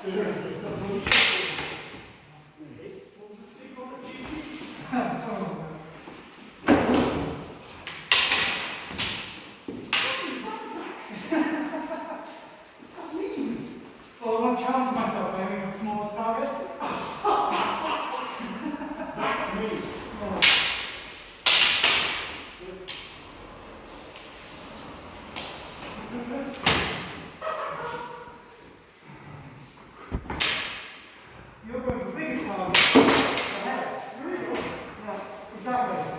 Well, I want to challenge myself by having a smallest target. That's me. You're going for the biggest target. Ahead. Yeah, exactly.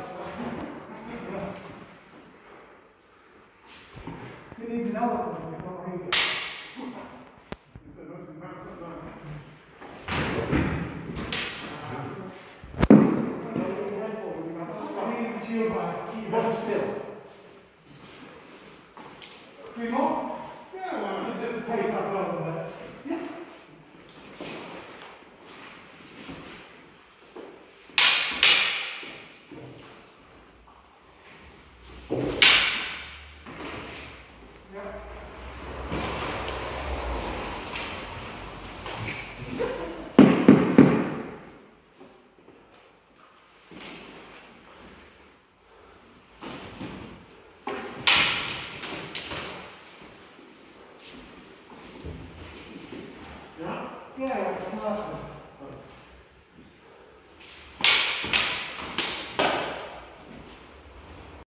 It needs an elephant before we get. Hold still. 3 more? Yeah, why not? Just pace ourselves a bit. Yeah. Yeah, that's awesome.